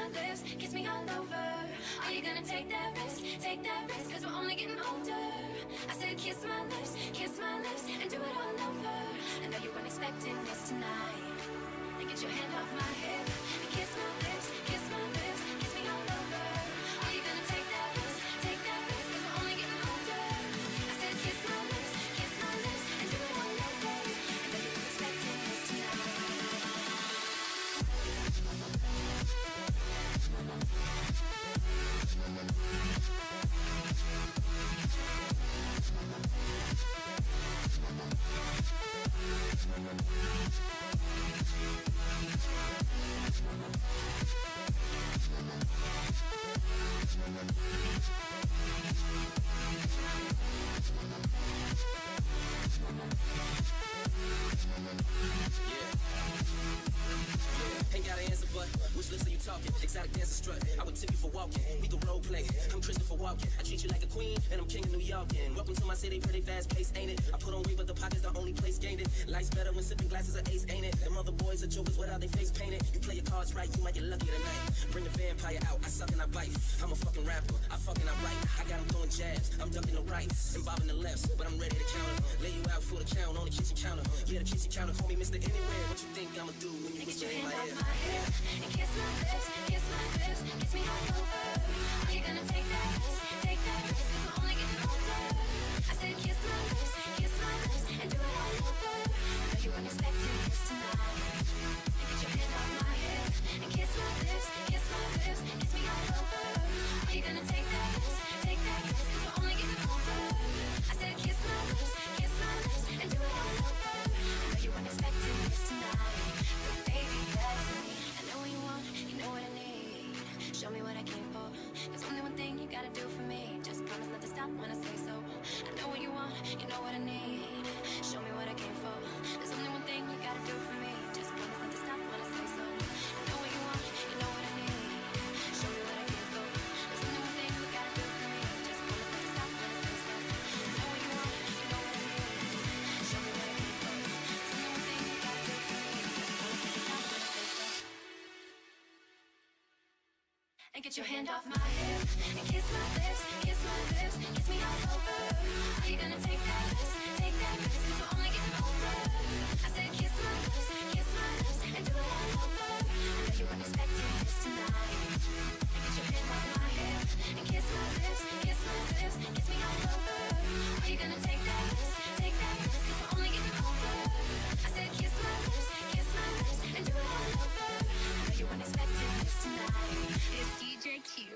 my lips, kiss me all over. Are you gonna take that risk? Take that risk, cause we're only getting older. I said kiss my lips, and do it all over. I know you weren't expecting this tonight. And get your hand off my hip, and kiss my lips, kiss me all over. Are you gonna take that risk, cause we're only getting older. I said kiss my lips, and do it all over. I know you weren't expecting this tonight. Ain't got an answer, but which lips are you talking? Exotic dancer strut, I would tip you for walking. We can role play, I'm Christopher Walken. I treat you like a queen, and I'm king of New York. And welcome to my city, pretty fast pace, ain't it? I put on weight, but the pocket's the only place gained it. Life's better when sipping glasses of ace, ain't it? Them other boys are jokers without their face painted. You play your cards right, you might get lucky tonight. Bring the vampire out, I suck and I bite. I'm a fucking rapper, I fuck and I write. I got them throwing jabs, I'm ducking the rights and bobbing the lefts, but I'm ready to counter. Lay you out for the count on the kitchen counter. Yeah, the kitchen counter, call me Mr. Anywhere. What you think I'ma do when you whisper in my ear? And kiss my lips, kiss me all over. Are you gonna take that risk, cause we're only getting older. I said kiss my lips, and do it all over. I know you weren't expecting this tonight. And get your hand off my hip, and kiss my lips, kiss me all over. Are you gonna take that risk, cause we're only getting older. I said kiss my lips, and do it all over. I know you weren't expecting this tonight, but baby, that's me. I know what you want, you know what I need. Show me what I came for. There's only one thing you gotta do for me. Just promise not to stop when I say so. I know what you want, you know what I need. Show me what I came for. There's only one thing you gotta do for me. Just promise not to stop when I say so. I know what you want, you know what I need. Show me what I came for. There's only one thing you gotta do for me. Just promise not to stop when I say so. I know what you want, you know what I need. Show me what I came for. There's only one thing you gotta do for me. Just promise not to stop when I say so. And get your hand off my hip, and kiss my lips, kiss me all over. Are you gonna take that risk, cause we're only getting older. I said kiss my lips, and do it all over. I know you weren't expecting this tonight. And get your hand off my hip, and kiss my lips, kiss me all over. Are you gonna take that risk, cause we're only getting older. I said kiss my lips, and do it all over. I know you weren't expecting this tonight. It's DJ Q.